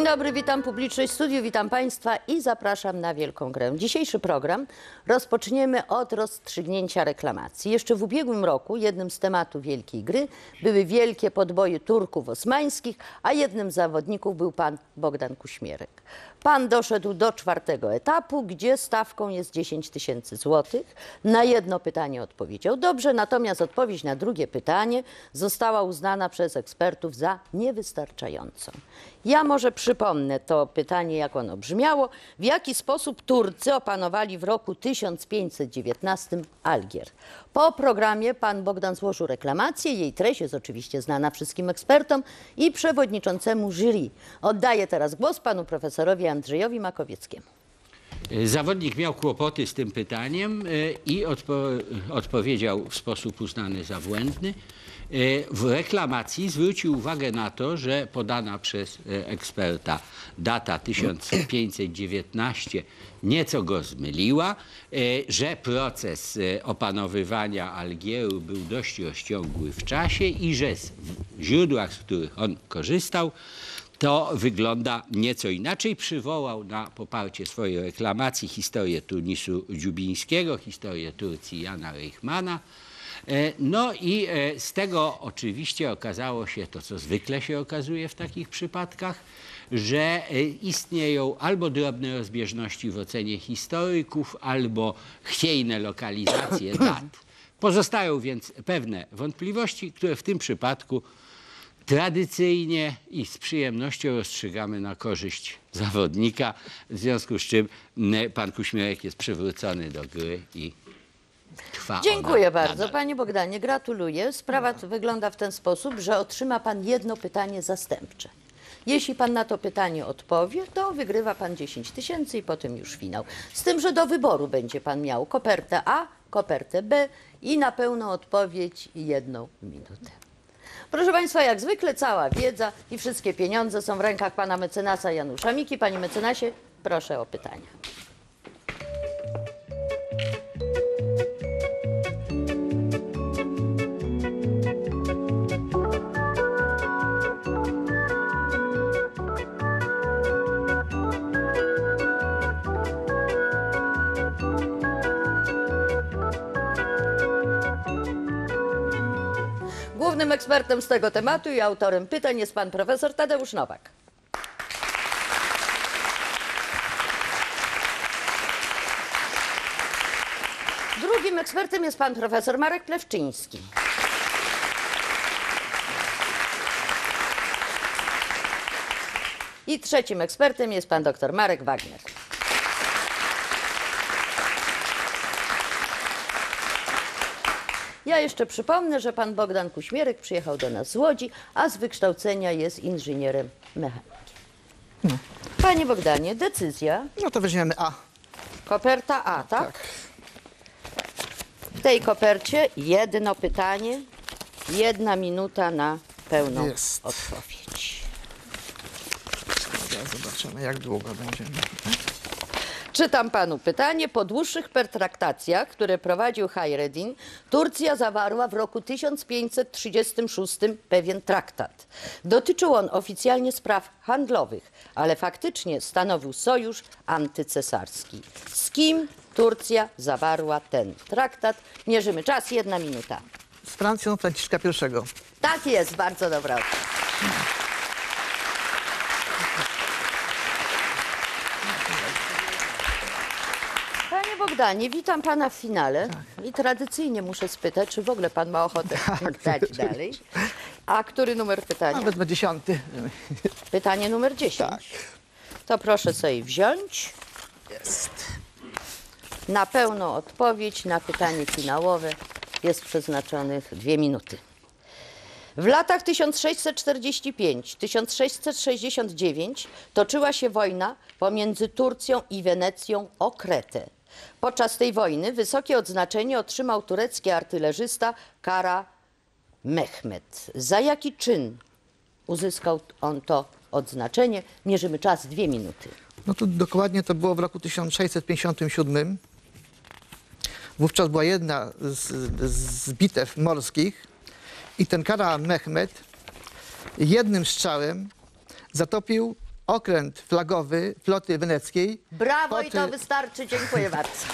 dobry, witam publiczność w studiu, witam Państwa i zapraszam na wielką grę. Dzisiejszy program rozpoczniemy od rozstrzygnięcia reklamacji. Jeszcze w ubiegłym roku jednym z tematów wielkiej gry były wielkie podboje Turków osmańskich, a jednym z zawodników był pan Bogdan Kuśmierek. Pan doszedł do czwartego etapu, gdzie stawką jest 10 000 złotych. Na jedno pytanie odpowiedział dobrze, natomiast odpowiedź na drugie pytanie została uznana przez ekspertów za niewystarczającą. Ja może przypomnę to pytanie, jak ono brzmiało. W jaki sposób Turcy opanowali w roku 1519 Algier? Po programie pan Bogdan złożył reklamację. Jej treść jest oczywiście znana wszystkim ekspertom i przewodniczącemu jury. Oddaję teraz głos panu profesorowi Andrzejowi Makowieckiemu. Zawodnik miał kłopoty z tym pytaniem i odpowiedział w sposób uznany za błędny. W reklamacji zwrócił uwagę na to, że podana przez eksperta data 1519 nieco go zmyliła, że proces opanowywania Algieru był dość rozciągły w czasie i że w źródłach, z których on korzystał, to wygląda nieco inaczej. Przywołał na poparcie swojej reklamacji historię Tunisu Dziubińskiego, historię Turcji Jana Reichmana. No i z tego oczywiście okazało się to, co zwykle się okazuje w takich przypadkach, że istnieją albo drobne rozbieżności w ocenie historyków, albo chwiejne lokalizacje dat. Pozostają więc pewne wątpliwości, które w tym przypadku tradycyjnie i z przyjemnością rozstrzygamy na korzyść zawodnika, w związku z czym pan Kuśmierek jest przywrócony do gry i trwa. Dziękuję bardzo. Panie Bogdanie, gratuluję. Sprawa wygląda w ten sposób, że otrzyma pan jedno pytanie zastępcze. Jeśli pan na to pytanie odpowie, to wygrywa pan 10 000 i potem już finał. Z tym, że do wyboru będzie pan miał kopertę A, kopertę B i na pełną odpowiedź 1 minutę. Proszę Państwa, jak zwykle cała wiedza i wszystkie pieniądze są w rękach pana mecenasa Janusza Miki. Panie mecenasie, proszę o pytania. Głównym ekspertem z tego tematu i autorem pytań jest pan profesor Tadeusz Nowak. Drugim ekspertem jest pan profesor Marek Plewczyński. I trzecim ekspertem jest pan dr Marek Wagner. Ja jeszcze przypomnę, że pan Bogdan Kuśmierek przyjechał do nas z Łodzi, a z wykształcenia jest inżynierem mechanikiem. Panie Bogdanie, decyzja. No to weźmiemy A. Koperta A, tak? W tej kopercie jedno pytanie, 1 minuta na pełną odpowiedź. Teraz zobaczymy, jak długo będziemy. Czytam panu pytanie. Po dłuższych pertraktacjach, które prowadził Hayreddin, Turcja zawarła w roku 1536 pewien traktat. Dotyczył on oficjalnie spraw handlowych, ale faktycznie stanowił sojusz antycesarski. Z kim Turcja zawarła ten traktat? Mierzymy czas, 1 minuta. Z Francją Franciszka I. Tak jest, bardzo dobra odpowiedź. Panie Bogdanie, witam pana w finale i tradycyjnie muszę spytać, czy w ogóle pan ma ochotę dać dalej. A który numer pytania? Nawet 10. Pytanie numer 10. Tak. To proszę sobie wziąć. Jest. Na pełną odpowiedź na pytanie finałowe jest przeznaczonych 2 minuty. W latach 1645-1669 toczyła się wojna pomiędzy Turcją i Wenecją o Kretę. Podczas tej wojny wysokie odznaczenie otrzymał turecki artylerzysta Kara Mehmet. Za jaki czyn uzyskał on to odznaczenie? Mierzymy czas, 2 minuty. No to dokładnie to było w roku 1657. Wówczas była jedna z bitew morskich i ten Kara Mehmet jednym strzałem zatopił okręt flagowy floty weneckiej. Brawo i pod, to wystarczy. Dziękuję bardzo.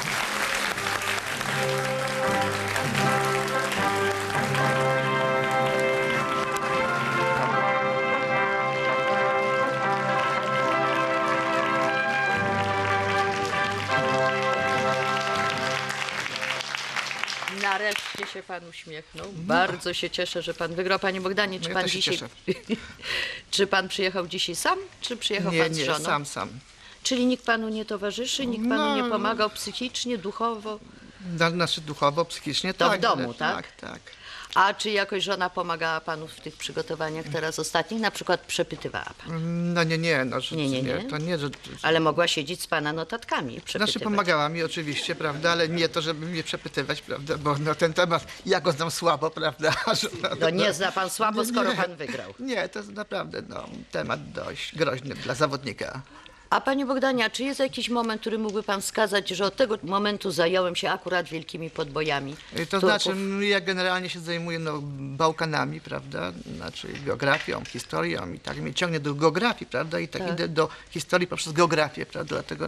Nareszcie się pan uśmiechnął. Bardzo się cieszę, że pan wygrał. Panie Bogdanie, czy No ja pan też się dzisiaj... cieszę. Czy pan przyjechał dzisiaj sam, czy przyjechał Nie, pan z nie, żoną? sam. Czyli nikt panu nie towarzyszy, nikt panu No. nie pomagał psychicznie, duchowo? Znaczy duchowo, psychicznie, To tak. w domu, tak? Tak. A czy jakoś żona pomagała panu w tych przygotowaniach teraz ostatnich? Na przykład przepytywała pan, No nie, no, że, Nie. to nie, że... ale mogła siedzieć z pana notatkami i przepytywać. Znaczy pomagała mi oczywiście, prawda, ale nie to, żeby mnie przepytywać, prawda, bo no, ten temat, ja go znam słabo, prawda. No nie zna pan słabo, skoro Nie. pan wygrał. Nie, to jest naprawdę temat dość groźny dla zawodnika. A panie Bogdanie, a czy jest jakiś moment, który mógłby pan wskazać, że od tego momentu zająłem się akurat wielkimi podbojami To Turków? znaczy, ja generalnie się zajmuję Bałkanami, prawda, znaczy geografią, historią i tak mnie ciągnie do geografii, prawda, i tak idę do historii poprzez geografię, prawda, dlatego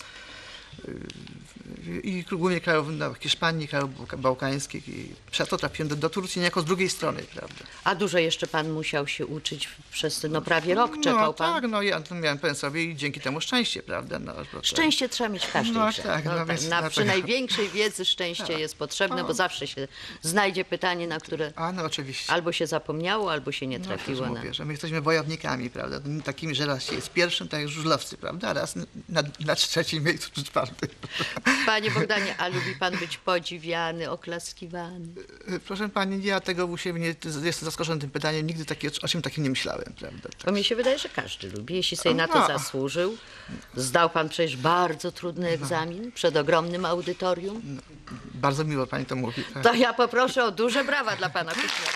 i głównie krajów Hiszpanii, krajów bałkańskich i przez to trafiłem do Turcji niejako z drugiej strony, prawda. A dużo jeszcze pan musiał się uczyć przez prawie rok, czekał pan? Tak, ja miałem powiem sobie i dzięki temu szczęście, prawda. Bo to- Szczęście trzeba mieć w każdej No grze. tak, no więc Przy dlatego- największej wiedzy szczęście jest potrzebne, bo zawsze się znajdzie pytanie, na które no oczywiście. albo się zapomniało, albo się nie No, trafiło. przecież mówię, że my jesteśmy wojownikami, prawda, takimi, że raz się jest pierwszym, tak jak żużlowcy, prawda, a raz na trzecim miejscu czy czwartym. Panie Bogdanie, a lubi pan być podziwiany, oklaskiwany? Proszę pani, ja tego u siebie nie, jestem zaskoczony tym pytaniem, nigdy o czym takim nie myślałem, prawda. Bo mi się wydaje, że każdy lubi, jeśli sobie na to No. zasłużył. Zdał pan przecież bardzo trudny egzamin przed ogromnym audytorium. Bardzo miło pani to mówi. Tak. To ja poproszę o duże brawa dla pana Kuśnia.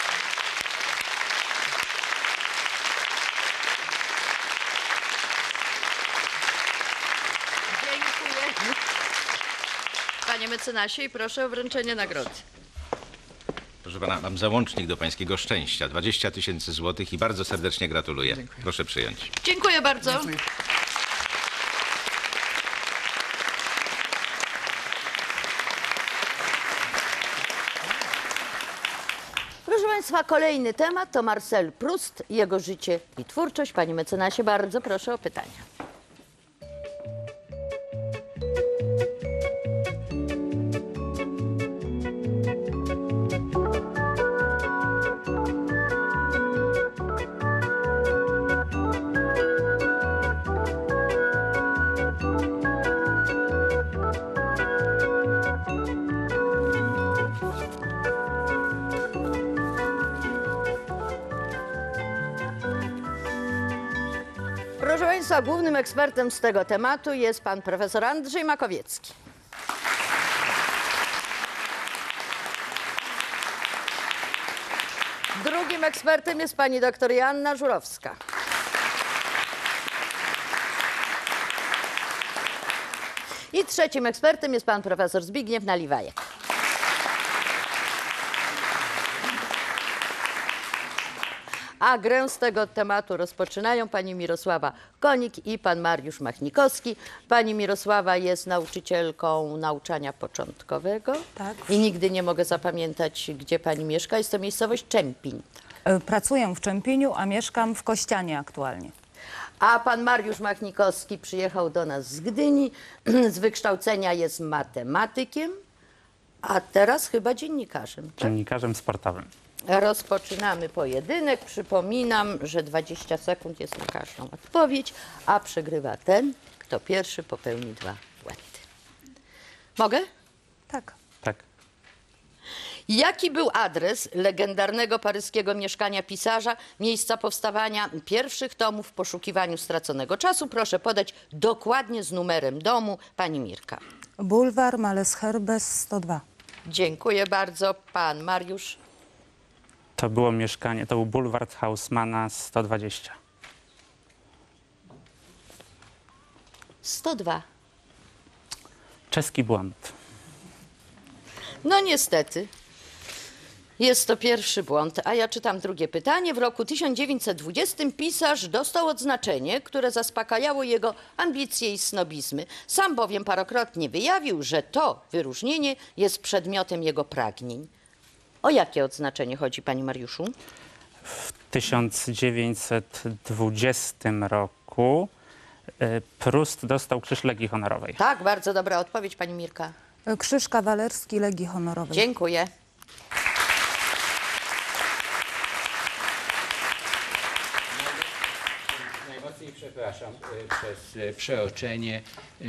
Dziękuję. Panie mecenasie, i proszę o wręczenie nagrody. Proszę pana, mam załącznik do pańskiego szczęścia. 20 000 złotych i bardzo serdecznie gratuluję. Proszę przyjąć. Dziękuję bardzo. Proszę Państwa, kolejny temat to Marcel Proust, jego życie i twórczość. Panie mecenasie, bardzo proszę o pytania. Proszę Państwa, głównym ekspertem z tego tematu jest pan profesor Andrzej Makowiecki. Drugim ekspertem jest pani doktor Joanna Żurowska. I trzecim ekspertem jest pan profesor Zbigniew Naliwajek. A grę z tego tematu rozpoczynają pani Mirosława Konik i pan Mariusz Machnikowski. Pani Mirosława jest nauczycielką nauczania początkowego. Tak. I nigdy nie mogę zapamiętać, gdzie pani mieszka. Jest to miejscowość Czempin. Pracuję w Czempieniu, a mieszkam w Kościanie aktualnie. A pan Mariusz Machnikowski przyjechał do nas z Gdyni. Z wykształcenia jest matematykiem, a teraz chyba dziennikarzem. Tak? Dziennikarzem sportowym. Rozpoczynamy pojedynek. Przypominam, że 20 sekund jest na każdą odpowiedź, a przegrywa ten, kto pierwszy popełni 2 błędy. Mogę? Tak. Tak. Jaki był adres legendarnego paryskiego mieszkania pisarza, miejsca powstawania pierwszych tomów w poszukiwaniu straconego czasu? Proszę podać dokładnie z numerem domu pani Mirka. Bulwar Malesherbes 102. Dziękuję bardzo. Pan Mariusz. To było mieszkanie, to był bulwar Hausmana 120. 102. Czeski błąd. No niestety. Jest to pierwszy błąd, a ja czytam drugie pytanie. W roku 1920 pisarz dostał odznaczenie, które zaspokajało jego ambicje i snobizmy. Sam bowiem parokrotnie wyjawił, że to wyróżnienie jest przedmiotem jego pragnień. O jakie odznaczenie chodzi, panie Mariuszu? W 1920 roku Prust dostał Krzyż Legii Honorowej. Tak, bardzo dobra odpowiedź, pani Mirka. Krzyż Kawalerski Legii Honorowej. Dziękuję. Najmocniej przepraszam przez przeoczenie.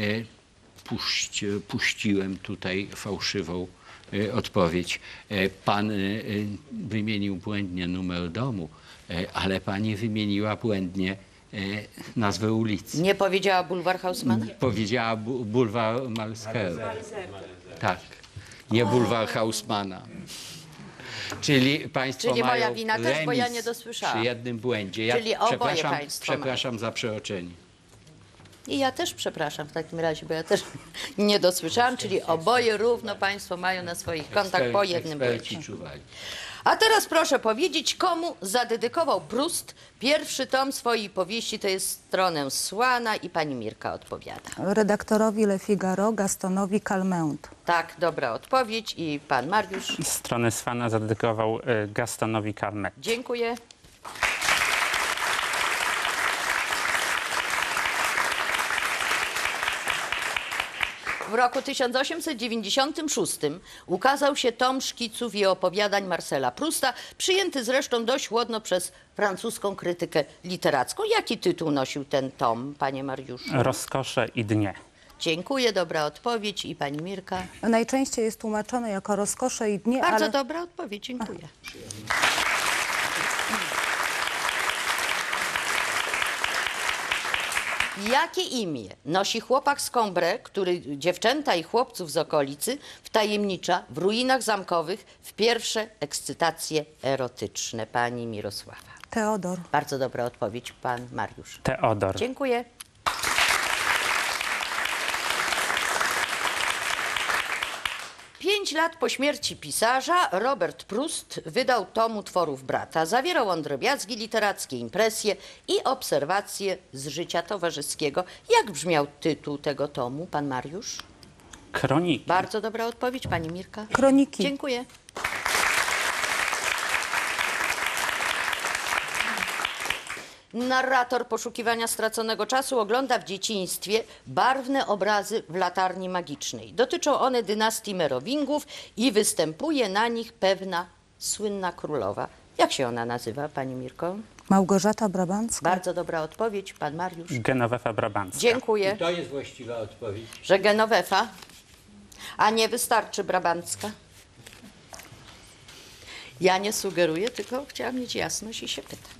Puściłem tutaj fałszywą odpowiedź. Pan wymienił błędnie numer domu, ale pani wymieniła błędnie nazwę ulicy. Nie powiedziała bulwar Haussmana? Powiedziała bulwar Malesherbes. Tak, nie bulwar Haussmana. Czyli państwo Czyli moja mają wina też, bo ja remis nie dosłyszałam. przy jednym błędzie. Ja Czyli oboje państwo przepraszam za przeoczenie. I ja też przepraszam w takim razie, bo ja też nie dosłyszałam, czyli oboje równo państwo mają na swoich kontach po jednym Eksperci błędzie. czuwali. A teraz proszę powiedzieć, komu zadedykował Prust pierwszy tom swojej powieści, to jest Stronę Słana, i pani Mirka odpowiada. Redaktorowi Le Figaro Gastonowi Calment. Tak, dobra odpowiedź, i pan Mariusz. Stronę Swana zadedykował Gastonowi Calment. Dziękuję. W roku 1896 ukazał się tom szkiców i opowiadań Marcela Prusta, przyjęty zresztą dość chłodno przez francuską krytykę literacką. Jaki tytuł nosił ten tom, panie Mariuszu? Rozkosze i dnie. Dziękuję, dobra odpowiedź, i pani Mirka. Najczęściej jest tłumaczone jako Rozkosze i dnie, Bardzo ale dobra odpowiedź, dziękuję. Jakie imię nosi chłopak z Cambrai, który dziewczęta i chłopców z okolicy wtajemnicza w ruinach zamkowych w pierwsze ekscytacje erotyczne? Pani Mirosława. Teodor. Bardzo dobra odpowiedź, pan Mariusz. Teodor. Dziękuję. Pięć lat po śmierci pisarza Robert Prust wydał tom utworów brata. Zawierał on drobiazgi literackie, impresje i obserwacje z życia towarzyskiego. Jak brzmiał tytuł tego tomu, pan Mariusz? Kroniki. Bardzo dobra odpowiedź, pani Mirka. Kroniki. Dziękuję. Narrator poszukiwania straconego czasu ogląda w dzieciństwie barwne obrazy w latarni magicznej. Dotyczą one dynastii Merowingów i występuje na nich pewna słynna królowa. Jak się ona nazywa, pani Mirko? Małgorzata Brabancka. Bardzo dobra odpowiedź, pan Mariusz. Genovefa Brabancka. Dziękuję, To jest właściwa odpowiedź. że Genovefa, a nie wystarczy Brabancka. Ja nie sugeruję, tylko chciałam mieć jasność i się pytam.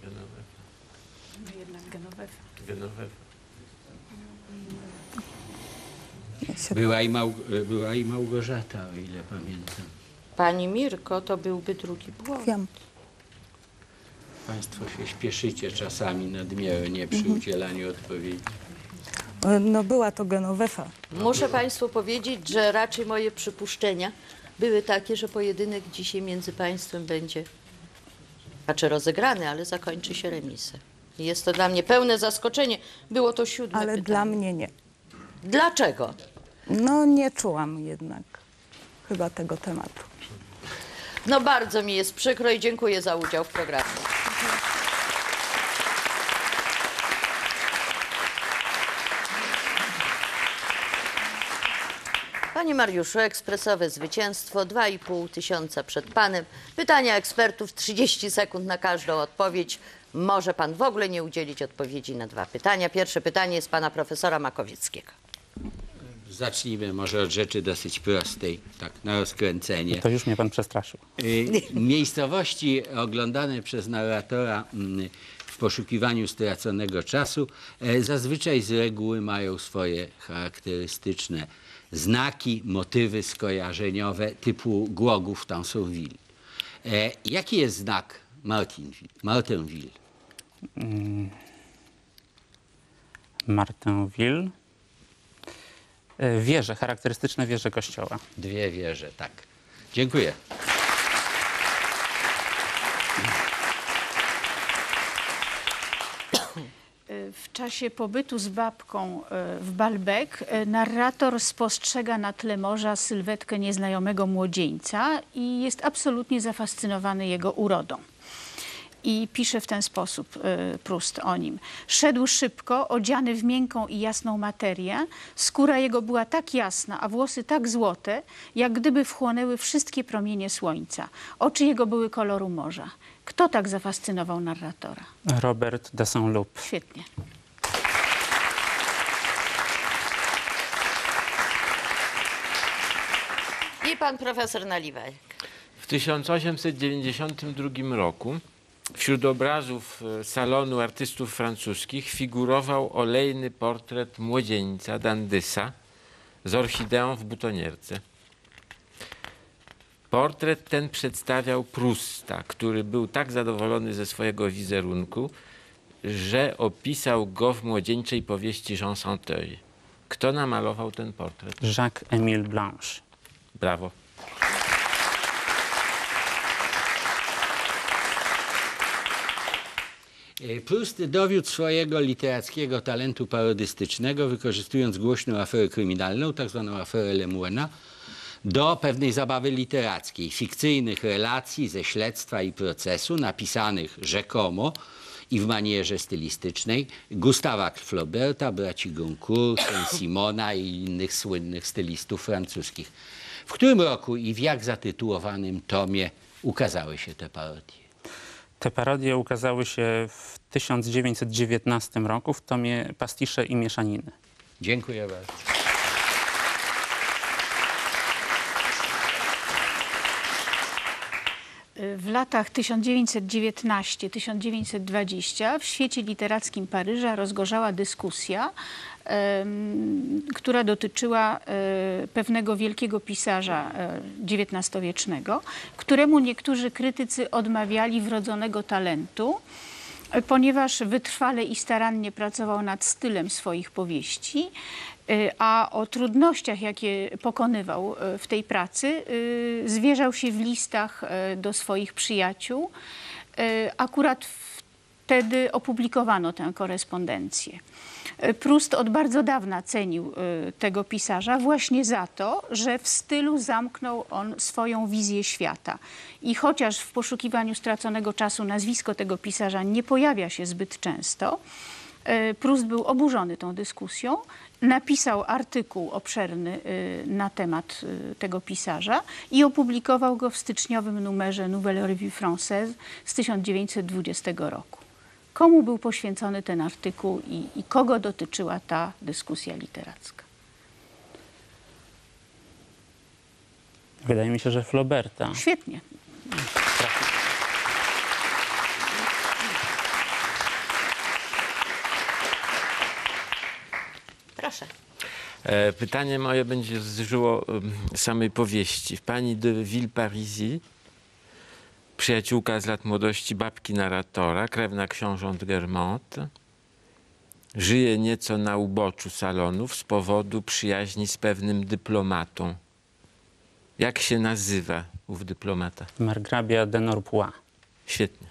Była i Małgorzata, o ile pamiętam. Pani Mirko, to byłby drugi błąd. Wiem. Państwo się śpieszycie czasami nadmiernie przy udzielaniu odpowiedzi. No była to Genovefa. Muszę państwu powiedzieć, że raczej moje przypuszczenia były takie, że pojedynek dzisiaj między państwem będzie rozegrany, ale zakończy się remisem. I jest to dla mnie pełne zaskoczenie. Było to 7. Ale pytanie. dla mnie nie. Dlaczego? No nie czułam jednak chyba tego tematu. No bardzo mi jest przykro i dziękuję za udział w programie. Panie Mariuszu, ekspresowe zwycięstwo, 2500 przed panem. Pytania ekspertów, 30 sekund na każdą odpowiedź. Może pan w ogóle nie udzielić odpowiedzi na 2 pytania. Pierwsze pytanie jest pana profesora Makowieckiego. Zacznijmy może od rzeczy dosyć prostej, tak na rozkręcenie. To już mnie pan przestraszył. Miejscowości oglądane przez narratora w poszukiwaniu straconego czasu zazwyczaj z reguły mają swoje charakterystyczne znaki, motywy skojarzeniowe typu Głogów, Tansonville. Jaki jest znak Martinville? Martinville. Wieże, charakterystyczne wieże kościoła. 2 wieże, tak. Dziękuję. W czasie pobytu z babką w Balbec narrator spostrzega na tle morza sylwetkę nieznajomego młodzieńca i jest absolutnie zafascynowany jego urodą. I pisze w ten sposób Proust o nim. Szedł szybko, odziany w miękką i jasną materię. Skóra jego była tak jasna, a włosy tak złote, jak gdyby wchłonęły wszystkie promienie słońca. Oczy jego były koloru morza. Kto tak zafascynował narratora? Robert de Saint-Loup. Świetnie. I pan profesor Naliwaj. W 1892 roku wśród obrazów salonu artystów francuskich figurował olejny portret młodzieńca Dandysa z orchideą w butonierce. Portret ten przedstawiał Prousta, który był tak zadowolony ze swojego wizerunku, że opisał go w młodzieńczej powieści Jean Santeuil. Kto namalował ten portret? Jacques-Émile Blanche. Brawo. Proust dowiódł swojego literackiego talentu parodystycznego, wykorzystując głośną aferę kryminalną, tak zwaną aferę Lemoina, do pewnej zabawy literackiej, fikcyjnych relacji ze śledztwa i procesu, napisanych rzekomo i w manierze stylistycznej Gustawa Flauberta, braci Goncourt, Saint-Simona i innych słynnych stylistów francuskich. W którym roku i w jak zatytułowanym tomie ukazały się te parodie? Te parodie ukazały się w 1919 roku w tomie Pastisze i mieszaniny. Dziękuję bardzo. W latach 1919-1920 w świecie literackim Paryża rozgorzała dyskusja, która dotyczyła pewnego wielkiego pisarza XIX-wiecznego, któremu niektórzy krytycy odmawiali wrodzonego talentu, ponieważ wytrwale i starannie pracował nad stylem swoich powieści, a o trudnościach, jakie pokonywał w tej pracy, zwierzał się w listach do swoich przyjaciół. Akurat wtedy opublikowano tę korespondencję. Proust od bardzo dawna cenił tego pisarza właśnie za to, że w stylu zamknął on swoją wizję świata. I chociaż w poszukiwaniu straconego czasu nazwisko tego pisarza nie pojawia się zbyt często, Proust był oburzony tą dyskusją, napisał artykuł obszerny na temat tego pisarza i opublikował go w styczniowym numerze Nouvelle Revue Française z 1920 roku. Komu był poświęcony ten artykuł i kogo dotyczyła ta dyskusja literacka? Wydaje mi się, że Flauberta. Świetnie. Proszę. Pytanie moje będzie dotyczyło samej powieści. Pani de Villeparisis, przyjaciółka z lat młodości babki narratora, krewna książąt Guermantes, żyje nieco na uboczu salonów z powodu przyjaźni z pewnym dyplomatą. Jak się nazywa ów dyplomata? Margrabia de Norpois. Świetnie.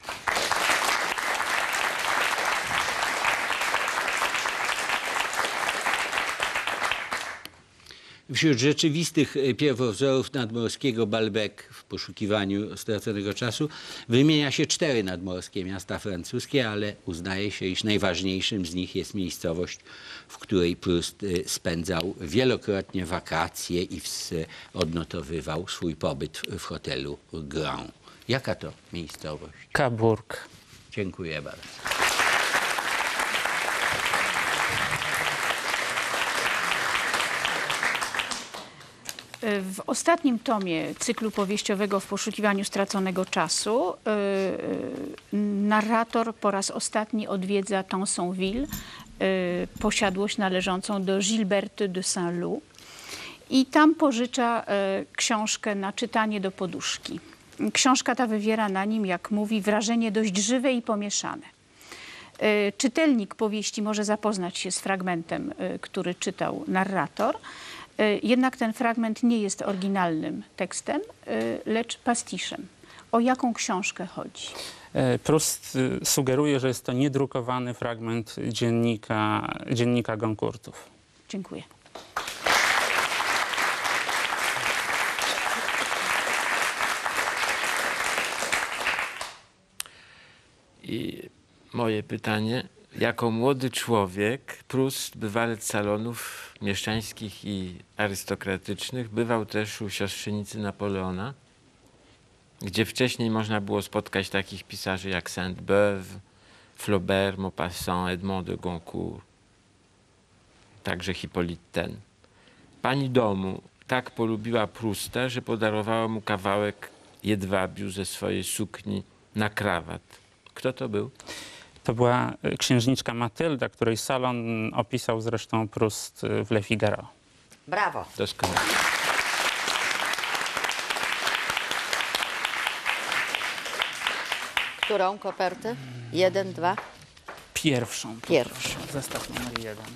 Wśród rzeczywistych pierwowzorów nadmorskiego Balbec w poszukiwaniu straconego czasu wymienia się 4 nadmorskie miasta francuskie, ale uznaje się, iż najważniejszym z nich jest miejscowość, w której Proust spędzał wielokrotnie wakacje i odnotowywał swój pobyt w hotelu Grand. Jaka to miejscowość? Cabourg. Dziękuję bardzo. W ostatnim tomie cyklu powieściowego W poszukiwaniu straconego czasu narrator po raz ostatni odwiedza Tansonville, posiadłość należącą do Gilberte de Saint-Loup i tam pożycza książkę na czytanie do poduszki. Książka ta wywiera na nim, jak mówi, wrażenie dość żywe i pomieszane. Czytelnik powieści może zapoznać się z fragmentem, który czytał narrator, jednak ten fragment nie jest oryginalnym tekstem, lecz pastiszem. O jaką książkę chodzi? Proust sugeruje, że jest to niedrukowany fragment dziennika Goncourtów. Dziękuję. I moje pytanie, jako młody człowiek Proust, bywalec salonów mieszczańskich i arystokratycznych, bywał też u siostrzenicy Napoleona, gdzie wcześniej można było spotkać takich pisarzy jak Sainte-Beuve, Flaubert, Maupassant, Edmond de Goncourt, także Hippolyte Taine. Pani domu tak polubiła Prousta, że podarowała mu kawałek jedwabiu ze swojej sukni na krawat. Kto to był? To była księżniczka Matylda, której salon opisał zresztą Proust w Le Figaro. Brawo. Doskonale. Którą kopertę? 1, 2. Pierwszą. Pierwszą. Zestaw numer 1.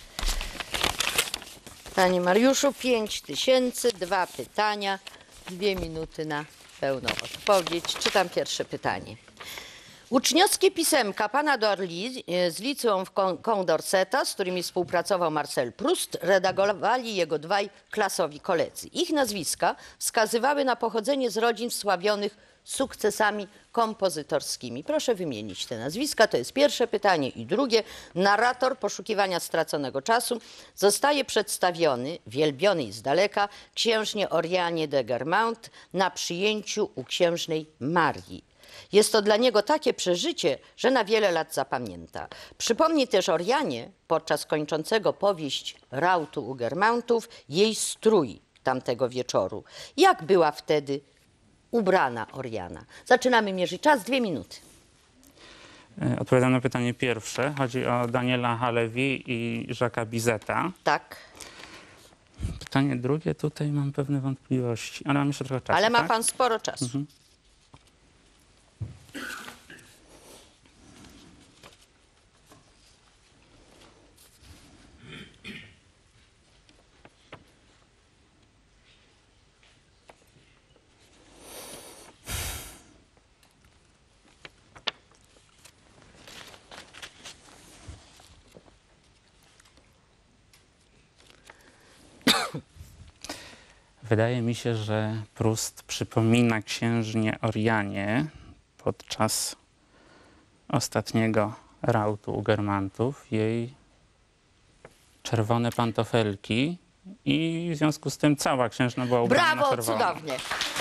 Panie Mariuszu, 5000, 2 pytania, 2 minuty na pełną odpowiedź. Czytam pierwsze pytanie. Uczniowskie pisemka pana d'Orly z liceum w Condorceta, z którymi współpracował Marcel Proust, redagowali jego dwaj klasowi koledzy. Ich nazwiska wskazywały na pochodzenie z rodzin wsławionych sukcesami kompozytorskimi. Proszę wymienić te nazwiska. To jest pierwsze pytanie. I drugie. Narrator Poszukiwania straconego czasu zostaje przedstawiony, wielbiony z daleka, księżnie Orianie de Guermantes na przyjęciu u księżnej Marii. Jest to dla niego takie przeżycie, że na wiele lat zapamięta. Przypomni też Orianie, podczas kończącego powieść rautu u Guermantów, jej strój tamtego wieczoru. Jak była wtedy ubrana Oriana? Zaczynamy mierzyć czas, 2 minuty. Odpowiadam na pytanie pierwsze. Chodzi o Daniela Halevi i Jacques'a Bizeta. Tak. Pytanie drugie, tutaj mam pewne wątpliwości, ale mam jeszcze trochę czasu. Ale ma tak? pan sporo czasu. Wydaje mi się, że Proust przypomina księżnie Orianie podczas ostatniego rautu u Guermantów, jej czerwone pantofelki i w związku z tym cała księżna była ubrana na Brawo, czerwono. cudownie.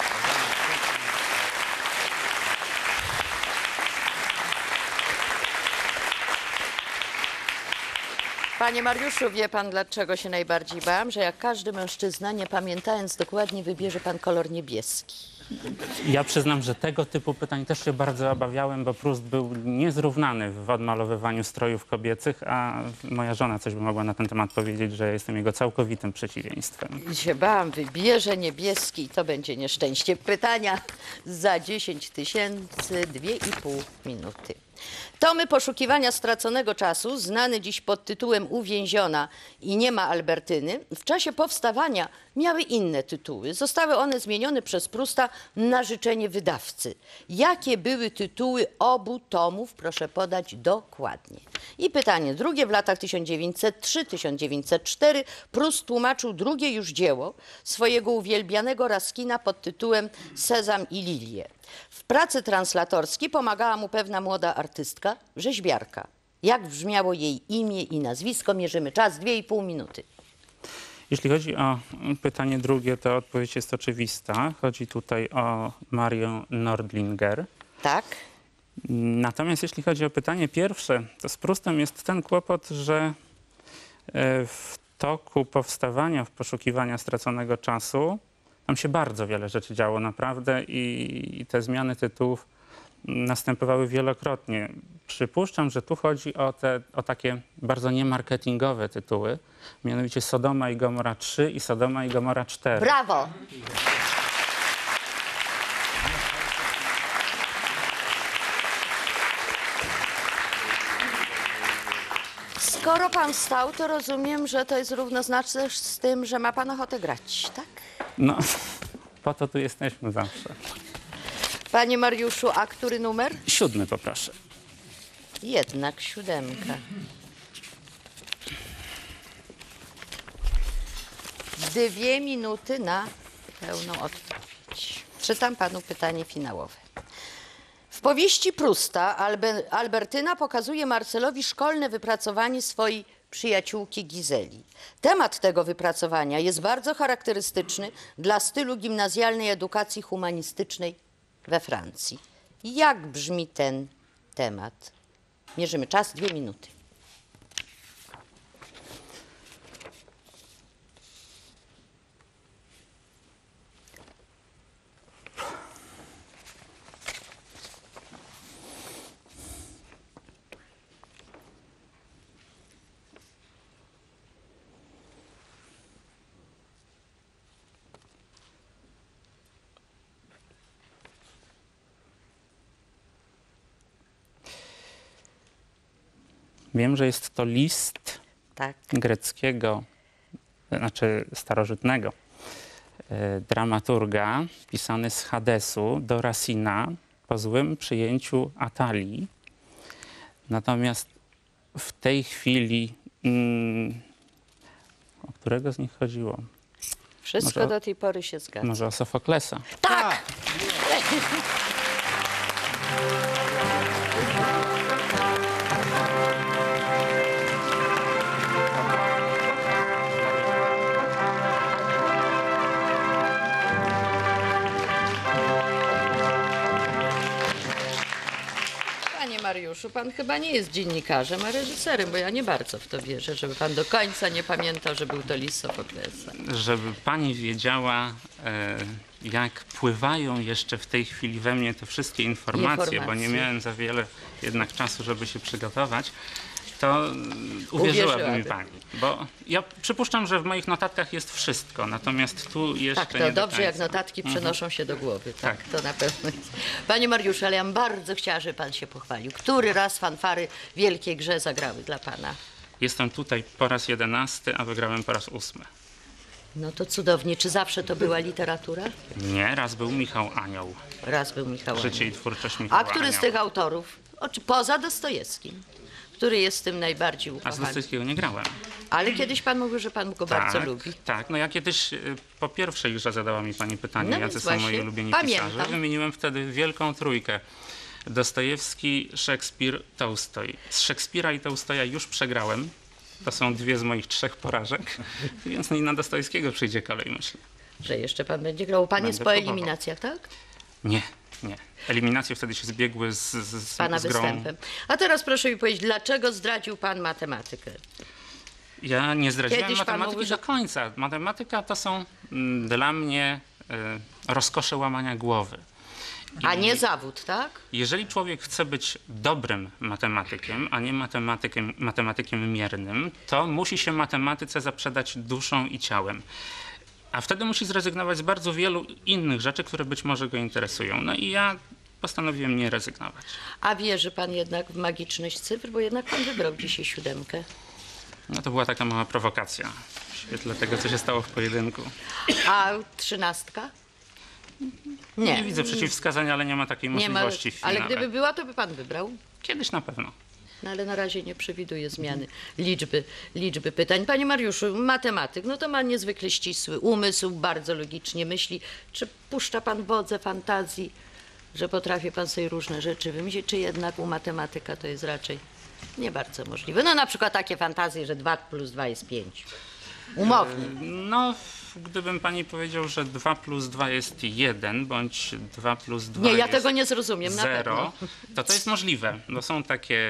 Panie Mariuszu, wie pan, dlaczego się najbardziej bałam? Że jak każdy mężczyzna, nie pamiętając dokładnie, wybierze pan kolor niebieski. Ja przyznam, że tego typu pytań też się bardzo obawiałem, bo Proust był niezrównany w odmalowywaniu strojów kobiecych, a moja żona coś by mogła na ten temat powiedzieć, że jestem jego całkowitym przeciwieństwem. I się bałam, wybierze niebieski i to będzie nieszczęście. Pytania za 10 000, 2,5 minuty. Tomy Poszukiwania straconego czasu, znany dziś pod tytułem Uwięziona i nie ma Albertyny, w czasie powstawania miały inne tytuły. Zostały one zmienione przez Prousta na życzenie wydawcy. Jakie były tytuły obu tomów? Proszę podać dokładnie. I pytanie drugie. W latach 1903-1904 Proust tłumaczył drugie już dzieło swojego uwielbianego Raskina pod tytułem Sezam i lilie. W pracy translatorskiej pomagała mu pewna młoda artystka, rzeźbiarka. Jak brzmiało jej imię i nazwisko? Mierzymy czas, 2,5 minuty. Jeśli chodzi o pytanie drugie, to odpowiedź jest oczywista. Chodzi tutaj o Marię Nordlinger. Tak? Natomiast jeśli chodzi o pytanie pierwsze, to z Proustem jest ten kłopot, że w toku powstawania, w poszukiwania straconego czasu, tam się bardzo wiele rzeczy działo naprawdę i te zmiany tytułów następowały wielokrotnie. Przypuszczam, że tu chodzi o takie bardzo niemarketingowe tytuły, mianowicie Sodoma i Gomora 3 i Sodoma i Gomora 4. Brawo! Skoro pan stał, to rozumiem, że to jest równoznaczne z tym, że ma pan ochotę grać, tak? No, po to tu jesteśmy zawsze. Panie Mariuszu, a który numer? 7 poproszę. Jednak 7. 2 minuty na pełną odpowiedź. Czytam panu pytanie finałowe. W powieści Prusta Albertyna pokazuje Marcelowi szkolne wypracowanie swojej przyjaciółki Gizeli. Temat tego wypracowania jest bardzo charakterystyczny dla stylu gimnazjalnej edukacji humanistycznej we Francji. Jak brzmi ten temat? Mierzymy czas, 2 minuty. Wiem, że jest to list Tak. greckiego, znaczy starożytnego dramaturga, pisany z Hadesu do Racina po złym przyjęciu Atalii. Natomiast w tej chwili, o którego z nich chodziło? Wszystko Może- do tej pory się zgadza. Może o Sofoklesa. Tak! Panie Mariuszu, pan chyba nie jest dziennikarzem, a reżyserem, bo ja nie bardzo w to wierzę, żeby pan do końca nie pamiętał, że był to list Sofoklesa. Żeby pani wiedziała, jak pływają jeszcze w tej chwili we mnie te wszystkie informacje, bo nie miałem za wiele jednak czasu, żeby się przygotować, to uwierzyłaby mi pani. Bo ja przypuszczam, że w moich notatkach jest wszystko, natomiast tu jeszcze Tak, nie to do dobrze, jak końca. notatki przenoszą się do głowy. Tak, Tak. to na pewno jest. Panie Mariuszu, ale ja bym bardzo chciała, żeby pan się pochwalił. Który raz fanfary w Wielkiej Grze zagrały dla pana? Jestem tutaj po raz 11, a wygrałem po raz 8. No to cudownie. Czy zawsze to była literatura? Nie, raz był Michał Anioł. Raz był Michał Życie Anioł. i twórczość Michała A który z Anioła. tych autorów, poza Dostojewskim, który jest tym najbardziej A z ukochany? Dostojewskiego nie grałem. Ale kiedyś pan mówił, że pan go bardzo Tak, lubi. tak. No ja kiedyś po pierwszej grze zadała mi pani pytanie, No jacy więc są moi właśnie, ulubieni pamiętam. pisarze. Wymieniłem wtedy wielką trójkę. Dostojewski, Szekspir, Tołstoj. Z Szekspira i Tołstoja już przegrałem. To są 2 z moich 3 porażek, więc i na Dostojewskiego przyjdzie kolej, myślę. Że jeszcze pan będzie grał. Pan Będę jest po próbował. eliminacjach, tak? Nie, nie. Eliminacje wtedy się zbiegły z Pana z grą. występem. A teraz proszę mi powiedzieć, dlaczego zdradził pan matematykę? Ja nie zdradziłem Kiedyś pan matematyki mówił, że- do końca. Matematyka to są dla mnie rozkosze łamania głowy. A nie zawód, tak? Jeżeli człowiek chce być dobrym matematykiem, a nie matematykiem miernym, to musi się matematyce zaprzedać duszą i ciałem. A wtedy musi zrezygnować z bardzo wielu innych rzeczy, które być może go interesują. No i ja postanowiłem nie rezygnować. A wierzy pan jednak w magiczność cyfr, bo jednak pan wybrał dzisiaj 7. No to była taka mała prowokacja w świetle tego, co się stało w pojedynku. A 13? Nie widzę przeciwwskazania, ale nie ma takiej Nie ma, możliwości w ale finale. gdyby była, to by pan wybrał. Kiedyś na pewno. No ale na razie nie przewiduje zmiany liczby pytań. Panie Mariuszu, matematyk, no to ma niezwykle ścisły umysł, bardzo logicznie myśli. Czy puszcza pan wodze fantazji, że potrafi pan sobie różne rzeczy wymyślić, czy jednak u matematyka to jest raczej nie bardzo możliwe? No na przykład takie fantazje, że 2 + 2 jest 5. Umownie. No, gdybym pani powiedział, że 2 + 2 jest 1, bądź 2 + 2 Nie, ja jest tego nie zrozumiem, na 0, pewno. to jest możliwe. No, są takie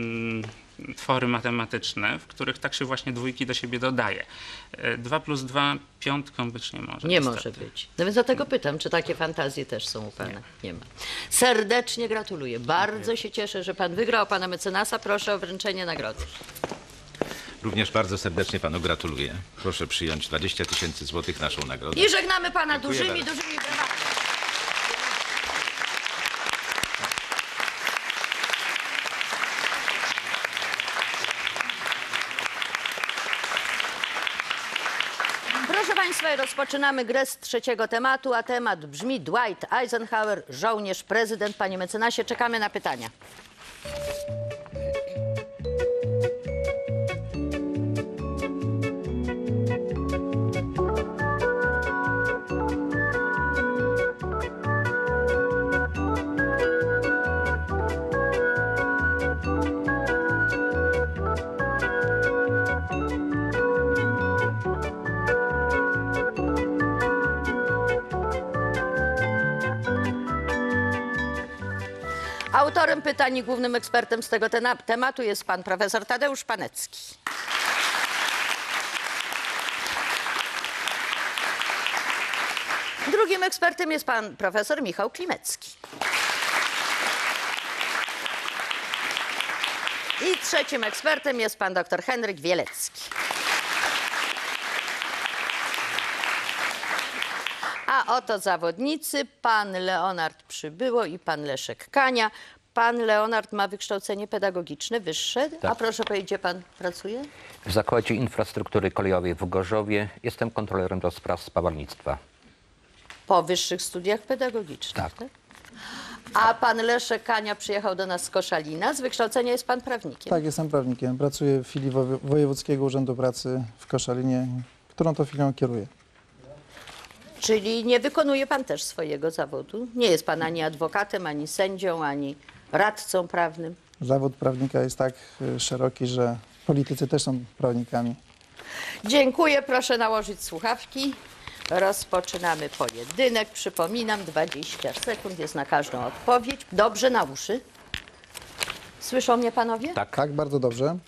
twory matematyczne, w których tak się właśnie dwójki do siebie dodaje. 2 + 2 piątką być nie może. Nie niestety. może być. No więc dlatego pytam, czy takie fantazje też są u pana? Nie ma. Serdecznie gratuluję. Bardzo się cieszę, że pan wygrał. Pana mecenasa proszę o wręczenie nagrody. Również bardzo serdecznie panu gratuluję. Proszę przyjąć 20 000 złotych naszą nagrodę. I żegnamy pana Dziękuję dużymi bardzo. brawami. Proszę państwa, Dzisiaj rozpoczynamy grę z trzeciego tematu, a temat brzmi Dwight Eisenhower, żołnierz, prezydent. Panie mecenasie, czekamy na pytania. Autorem pytań i głównym ekspertem z tego tematu jest pan profesor Tadeusz Panecki. Drugim ekspertem jest pan profesor Michał Klimecki. I trzecim ekspertem jest pan dr Henryk Wielecki. A oto zawodnicy, pan Leonard Przybyło i pan Leszek Kania. Pan Leonard ma wykształcenie pedagogiczne wyższe, a proszę powiedzieć, gdzie pan pracuje? W Zakładzie Infrastruktury Kolejowej w Gorzowie jestem kontrolerem do spraw spawalnictwa. Po wyższych studiach pedagogicznych, tak? A pan Leszek Kania przyjechał do nas z Koszalina. Z wykształcenia jest pan prawnikiem. Tak, jestem prawnikiem. Pracuję w filii Wojewódzkiego Urzędu Pracy w Koszalinie, którą to filią kieruję. Czyli nie wykonuje pan też swojego zawodu? Nie jest pan ani adwokatem, ani sędzią, ani radcą prawnym? Zawód prawnika jest tak szeroki, że politycy też są prawnikami. Dziękuję. Proszę nałożyć słuchawki. Rozpoczynamy pojedynek. Przypominam, 20 sekund jest na każdą odpowiedź. Dobrze, na uszy. Słyszą mnie panowie? Tak. Tak, bardzo dobrze.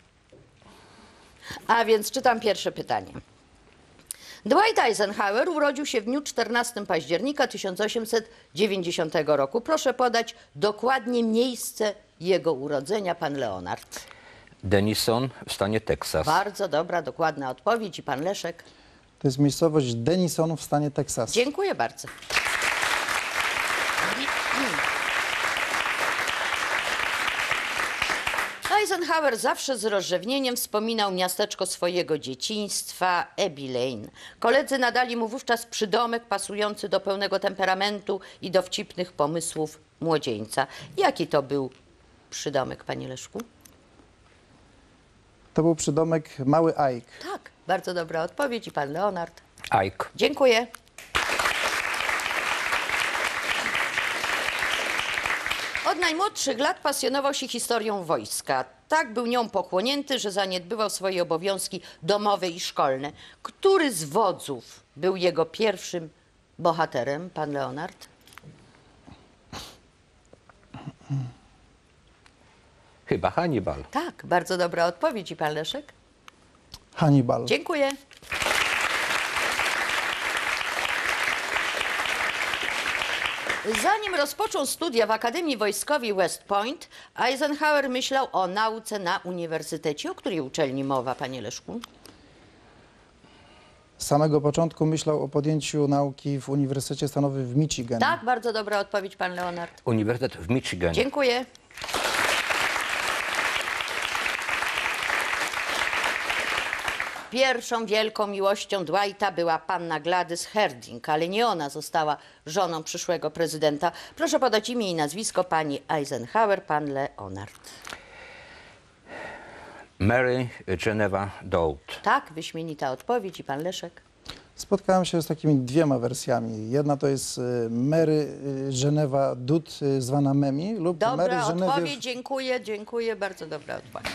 A więc czytam pierwsze pytanie. Dwight Eisenhower urodził się w dniu 14 października 1890 roku. Proszę podać dokładnie miejsce jego urodzenia, pan Leonard. Denison w stanie Teksas. Bardzo dobra, dokładna odpowiedź. I pan Leszek? To jest miejscowość Denison w stanie Teksas. Dziękuję bardzo. Eisenhower zawsze z rozrzewnieniem wspominał miasteczko swojego dzieciństwa, Abbey Lane. Koledzy nadali mu wówczas przydomek pasujący do pełnego temperamentu i dowcipnych pomysłów młodzieńca. Jaki to był przydomek, panie Leszku? To był przydomek Mały Ike. Tak, bardzo dobra odpowiedź. I pan Leonard? Ike. Dziękuję. Od najmłodszych lat pasjonował się historią wojska. Tak był nią pochłonięty, że zaniedbywał swoje obowiązki domowe i szkolne. Który z wodzów był jego pierwszym bohaterem, pan Leonard? Chyba Hannibal. Tak, bardzo dobra odpowiedź. I pan Leszek? Hannibal. Dziękuję. Zanim rozpoczął studia w Akademii Wojskowej West Point, Eisenhower myślał o nauce na uniwersytecie. O której uczelni mowa, panie Leszku? Z samego początku myślał o podjęciu nauki w Uniwersytecie Stanowym w Michigan. Tak, bardzo dobra odpowiedź, pan Leonard. Uniwersytet w Michigan. Dziękuję. Pierwszą wielką miłością Dwighta była panna Gladys Harding, ale nie ona została żoną przyszłego prezydenta. Proszę podać imię i nazwisko pani Eisenhower, pan Leonard. Mary Geneva Doud. Tak, wyśmienita odpowiedź. I pan Leszek? Spotkałem się z takimi dwiema wersjami. Jedna to jest Mary Geneva Doud, zwana Memi, lub Mary Dobra Genevieve... odpowiedź, dziękuję, dziękuję, bardzo dobra odpowiedź.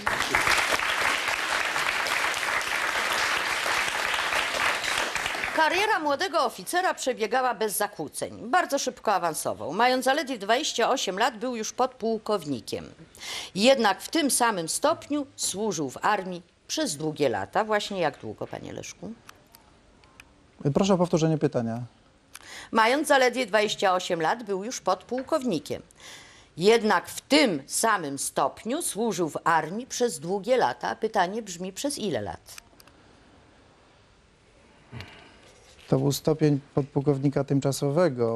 Kariera młodego oficera przebiegała bez zakłóceń. Bardzo szybko awansował. Mając zaledwie 28 lat, był już podpułkownikiem. Jednak w tym samym stopniu służył w armii przez długie lata. Właśnie jak długo, panie Leszku? Proszę o powtórzenie pytania. Mając zaledwie 28 lat, był już podpułkownikiem. Jednak w tym samym stopniu służył w armii przez długie lata. Pytanie brzmi, przez ile lat? To był stopień podpułkownika tymczasowego.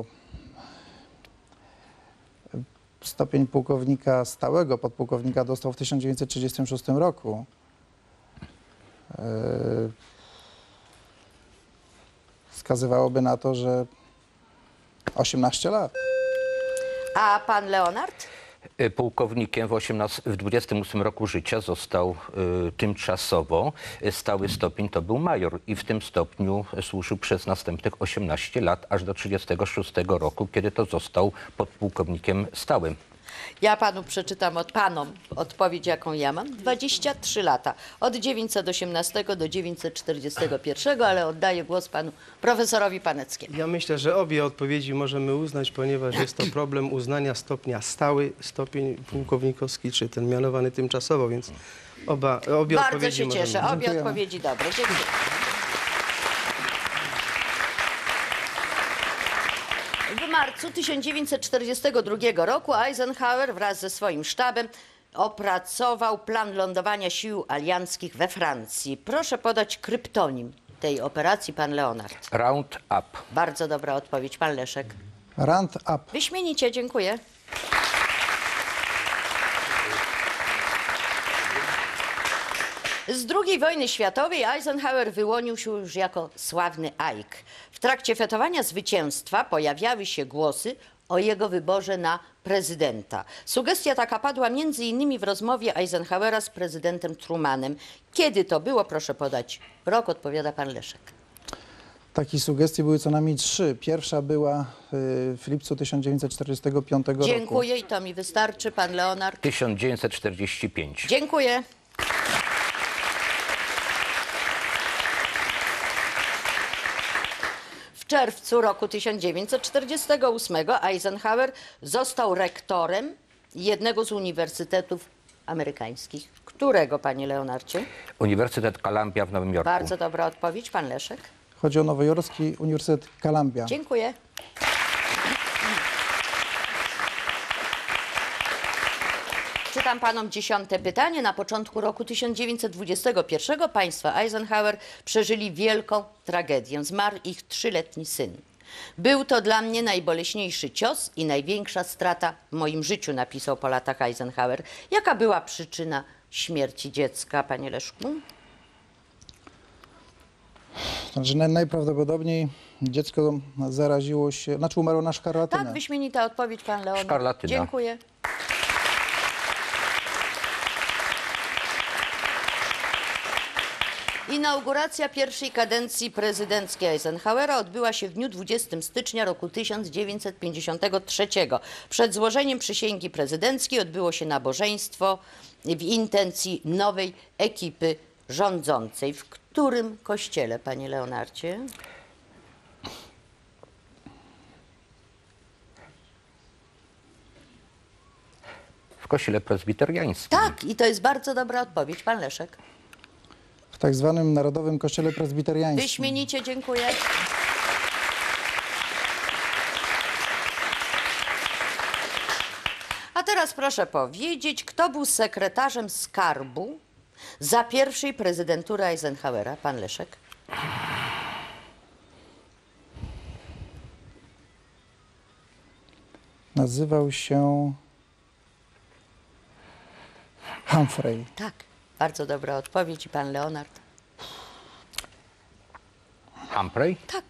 Stopień pułkownika stałego podpułkownika dostał w 1936 roku. wskazywałoby na to, że 18 lat. A pan Leonard? Pułkownikiem w 28 roku życia został tymczasowo. Stały stopień to był major i w tym stopniu służył przez następnych 18 lat, aż do 36 roku, kiedy to został podpułkownikiem stałym. Ja panu przeczytam panom odpowiedź, jaką ja mam. 23 lata. Od 918 do 941, ale oddaję głos panu profesorowi Paneckiemu. Ja myślę, że obie odpowiedzi możemy uznać, ponieważ jest to problem uznania stopnia stały, stopień pułkownikowski, czy ten mianowany tymczasowo, więc obie Bardzo odpowiedzi się cieszę. możemy. Obie Dziękujemy. odpowiedzi dobre. Dziękuję. W marcu 1942 roku Eisenhower wraz ze swoim sztabem opracował plan lądowania sił alianckich we Francji. Proszę podać kryptonim tej operacji, pan Leonard. Round up. Bardzo dobra odpowiedź, pan Leszek. Round up. Wyśmienicie, dziękuję. Z II wojny światowej Eisenhower wyłonił się już jako sławny Eik. W trakcie fetowania zwycięstwa pojawiały się głosy o jego wyborze na prezydenta. Sugestia taka padła między innymi w rozmowie Eisenhowera z prezydentem Trumanem. Kiedy to było? Proszę podać rok, odpowiada pan Leszek. Takich sugestii były co najmniej 3. Pierwsza była w lipcu 1945 roku. Dziękuję i to mi wystarczy. Pan Leonard. 1945. Dziękuję. W czerwcu roku 1948 Eisenhower został rektorem jednego z uniwersytetów amerykańskich. Którego, panie Leonardzie? Uniwersytet Columbia w Nowym Jorku. Bardzo dobra odpowiedź, pan Leszek. Chodzi o nowojorski Uniwersytet Columbia. Dziękuję. Czytam panom 10. pytanie. Na początku roku 1921 państwa Eisenhower przeżyli wielką tragedię. Zmarł ich 3-letni syn. Był to dla mnie najboleśniejszy cios i największa strata w moim życiu, napisał po latach Eisenhower. Jaka była przyczyna śmierci dziecka, panie Leszku? Znaczy, najprawdopodobniej dziecko zaraziło się, znaczy umarło na szkarlatynę. Tak, wyśmienita odpowiedź, pan Leonard. Szkarlatyna. Dziękuję. Inauguracja pierwszej kadencji prezydenckiej Eisenhowera odbyła się w dniu 20 stycznia roku 1953. Przed złożeniem przysięgi prezydenckiej odbyło się nabożeństwo w intencji nowej ekipy rządzącej. W którym kościele, panie Leonardzie? W kościele prezbiteriańskim. Tak, i to jest bardzo dobra odpowiedź, pan Leszek. W tak zwanym Narodowym Kościele Prezbiteriańskim. Wyśmienicie, dziękuję. A teraz proszę powiedzieć, kto był sekretarzem skarbu za pierwszej prezydentury Eisenhowera? Pan Leszek. Nazywał się Humphrey. Tak, bardzo dobra odpowiedź i pan Leonard. Humphrey? Tak.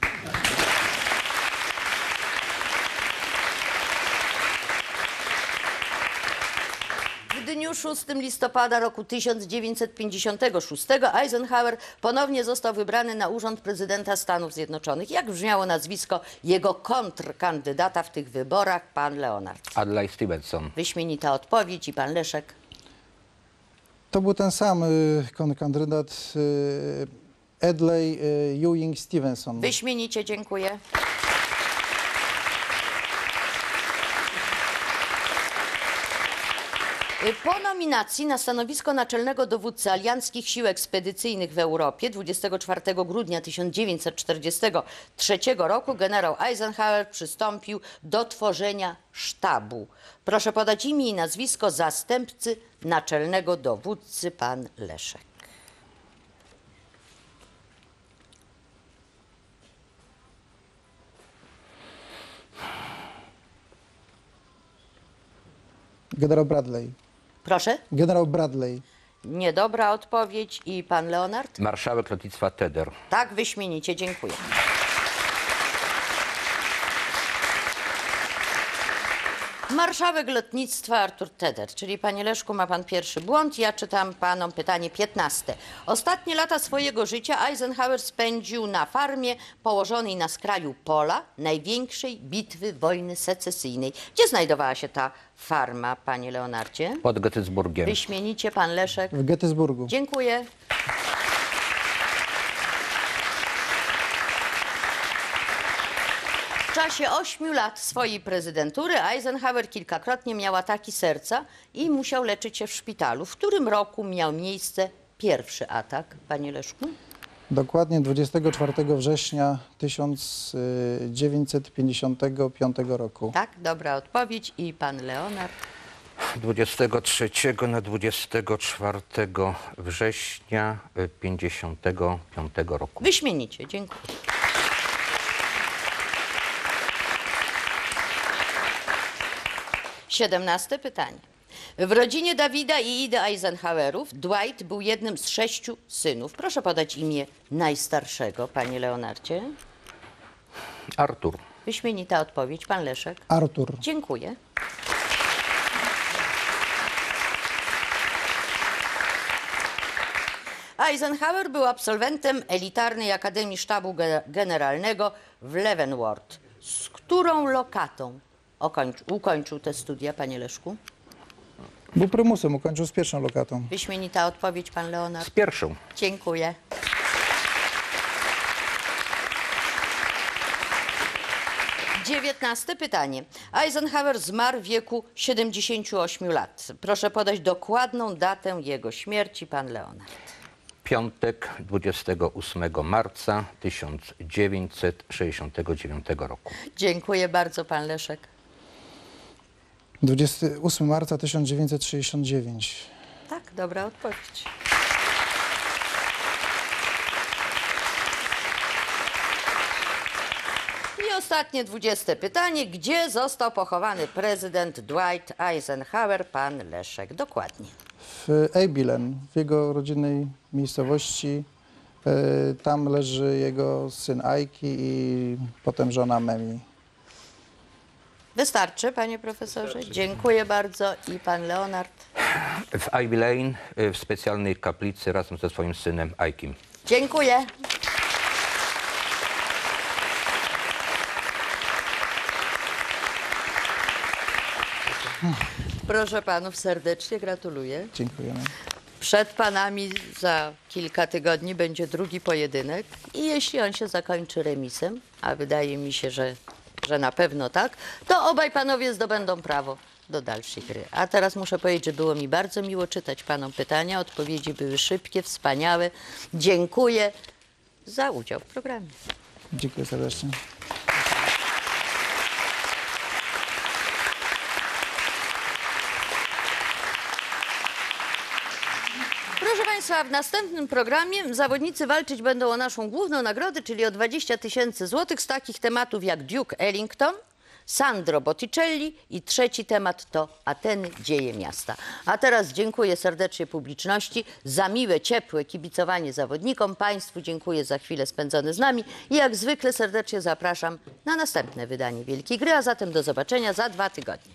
W dniu 6 listopada roku 1956 Eisenhower ponownie został wybrany na urząd prezydenta Stanów Zjednoczonych. Jak brzmiało nazwisko jego kontrkandydata w tych wyborach, pan Leonard? Adlai Stevenson. Wyśmienita odpowiedź i pan Leszek. To był ten sam kandydat Adlai Ewing Stevenson. Wyśmienicie, dziękuję. Po nominacji na stanowisko naczelnego dowódcy alianckich sił ekspedycyjnych w Europie 24 grudnia 1943 roku generał Eisenhower przystąpił do tworzenia sztabu. Proszę podać imię i nazwisko zastępcy naczelnego dowódcy, pan Leszek. Generał Bradley. Proszę? Generał Bradley. Niedobra odpowiedź i pan Leonard? Marszałek lotnictwa Tedder. Tak, wyśmienicie, dziękuję. Marszałek lotnictwa Artur Teder, czyli panie Leszku, ma pan pierwszy błąd. Ja czytam panom pytanie 15. Ostatnie lata swojego życia Eisenhower spędził na farmie położonej na skraju pola największej bitwy wojny secesyjnej. Gdzie znajdowała się ta farma, panie Leonardzie? Pod Gettysburgiem. Wyśmienicie, pan Leszek. W Gettysburgu. Dziękuję. W czasie 8 lat swojej prezydentury Eisenhower kilkakrotnie miał ataki serca i musiał leczyć się w szpitalu. W którym roku miał miejsce pierwszy atak, panie Leszku? Dokładnie 24 września 1955 roku. Tak, dobra odpowiedź. I pan Leonard? 23 na 24 września 55 roku. Wyśmienicie, dziękuję. Siedemnaste pytanie. W rodzinie Dawida i Idy Eisenhowerów Dwight był jednym z 6 synów. Proszę podać imię najstarszego, panie Leonardzie. Artur. Wyśmienita odpowiedź, pan Leszek. Artur. Dziękuję. Eisenhower był absolwentem elitarnej Akademii Sztabu Generalnego w Leavenworth. Z którą lokatą ukończył te studia, panie Leszku? Był prymusem, ukończył z pierwszą lokatą. Wyśmienita odpowiedź, pan Leonard. Z pierwszą. Dziękuję. Dziewiętnaste pytanie. Eisenhower zmarł w wieku 78 lat. Proszę podać dokładną datę jego śmierci, pan Leonard. Piątek 28 marca 1969 roku. Dziękuję bardzo, pan Leszek. 28 marca 1969. Tak, dobra odpowiedź. I ostatnie 20 pytanie. Gdzie został pochowany prezydent Dwight Eisenhower, pan Leszek? Dokładnie. W Abilene, w jego rodzinnej miejscowości. Tam leży jego syn Ike i potem żona Memi. Wystarczy, panie profesorze? Dziękuję bardzo. I pan Leonard? W Abilene, w specjalnej kaplicy razem ze swoim synem Aikiem. Dziękuję. Proszę panów, serdecznie gratuluję. Dziękujemy. Przed panami za kilka tygodni będzie drugi pojedynek i jeśli on się zakończy remisem, a wydaje mi się, że na pewno tak, to obaj panowie zdobędą prawo do dalszej gry. A teraz muszę powiedzieć, że było mi bardzo miło czytać panom pytania. Odpowiedzi były szybkie, wspaniałe. Dziękuję za udział w programie. Dziękuję serdecznie. Proszę państwa, w następnym programie zawodnicy walczyć będą o naszą główną nagrodę, czyli o 20 000 złotych z takich tematów jak Duke Ellington, Sandro Botticelli i trzeci temat to Ateny, dzieje miasta. A teraz dziękuję serdecznie publiczności za miłe, ciepłe kibicowanie zawodnikom. Państwu dziękuję za chwilę spędzone z nami i jak zwykle serdecznie zapraszam na następne wydanie Wielkiej Gry, a zatem do zobaczenia za 2 tygodnie.